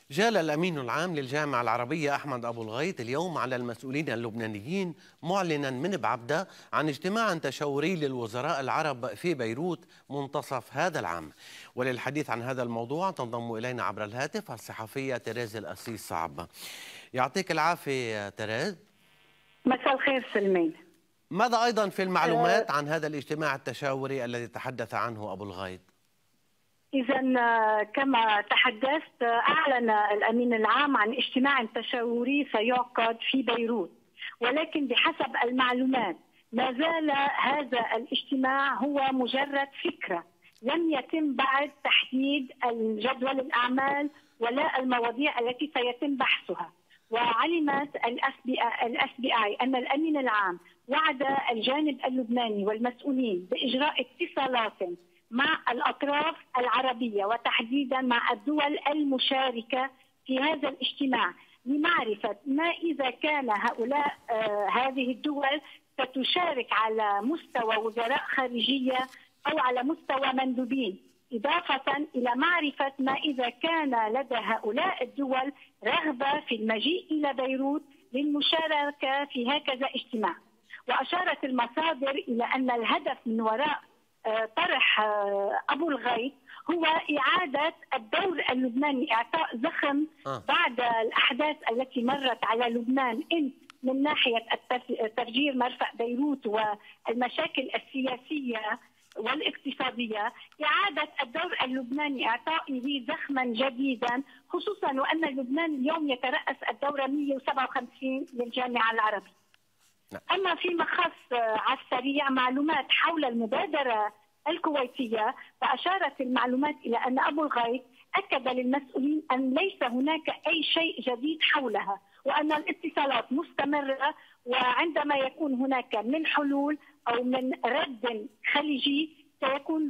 جال الأمين العام للجامعة العربية أحمد أبو الغيط اليوم على المسؤولين اللبنانيين معلنا من بعبدة عن اجتماع تشاوري للوزراء العرب في بيروت منتصف هذا العام. وللحديث عن هذا الموضوع تنضم إلينا عبر الهاتف الصحفية تريز الأسيس صعب. يعطيك العافية تريز. مساء الخير سلمين. ماذا أيضا في المعلومات عن هذا الاجتماع التشاوري الذي تحدث عنه أبو الغيط؟ إذا كما تحدثت، أعلن الأمين العام عن اجتماع تشاوري سيعقد في بيروت، ولكن بحسب المعلومات ما زال هذا الاجتماع هو مجرد فكرة، لم يتم بعد تحديد الجدول الأعمال ولا المواضيع التي سيتم بحثها. وعلمت الاس بي اي ان الامين العام وعد الجانب اللبناني والمسؤولين باجراء اتصالات مع الأطراف العربية وتحديدا مع الدول المشاركة في هذا الاجتماع لمعرفة ما إذا كان هؤلاء هذه الدول ستشارك على مستوى وزراء خارجية أو على مستوى مندوبين، إضافة إلى معرفة ما إذا كان لدى هؤلاء الدول رغبة في المجيء إلى بيروت للمشاركة في هكذا اجتماع. وأشارت المصادر إلى أن الهدف من وراء طرح أبو الغيط هو إعادة الدور اللبناني، إعطاء زخم بعد الأحداث التي مرت على لبنان من ناحية تفجير مرفأ بيروت والمشاكل السياسية والاقتصادية، إعادة الدور اللبناني إعطائه زخما جديدا، خصوصا وأن لبنان اليوم يترأس الدورة 157 للجامعة العربية. أما فيما خص على السريع معلومات حول المبادرة الكويتية، فأشارت المعلومات إلى أن أبو الغيط أكد للمسؤولين أن ليس هناك أي شيء جديد حولها، وأن الاتصالات مستمرة، وعندما يكون هناك من حلول أو من رد خليجي سيكون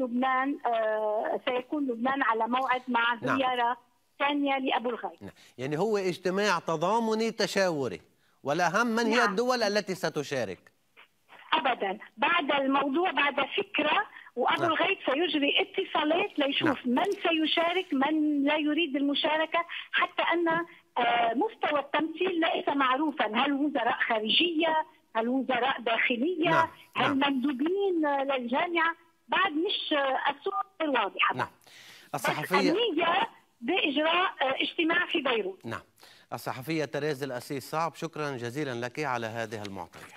لبنان على موعد مع زيارة ثانية لأبو الغيط. يعني هو اجتماع تضامني تشاوري، والأهم من هي الدول التي ستشارك؟ أبدا، بعد الموضوع بعد فكرة، وأبو الغيط سيجري اتصالات ليشوف من سيشارك من لا يريد المشاركة، حتى أن مستوى التمثيل ليس معروفا، هل وزراء خارجية، هل وزراء داخلية، هل مندوبين للجامعة، بعد مش الصورة غير واضحة. الصحفية النية بإجراء اجتماع في بيروت. الصحفية تريز الأسيس صعب، شكرا جزيلا لك على هذه المعطيات.